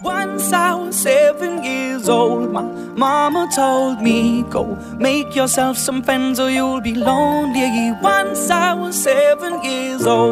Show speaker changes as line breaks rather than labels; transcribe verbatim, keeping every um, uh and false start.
Once I was seven years old, my mama told me, go make yourself some friends or you'll be lonely. Once I was seven years old.